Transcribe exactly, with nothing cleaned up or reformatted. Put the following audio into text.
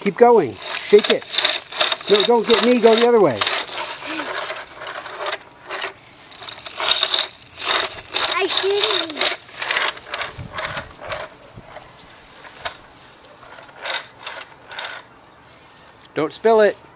Keep going. Shake it. No, don't get me. Go the other way. I shouldn't. Don't spill it.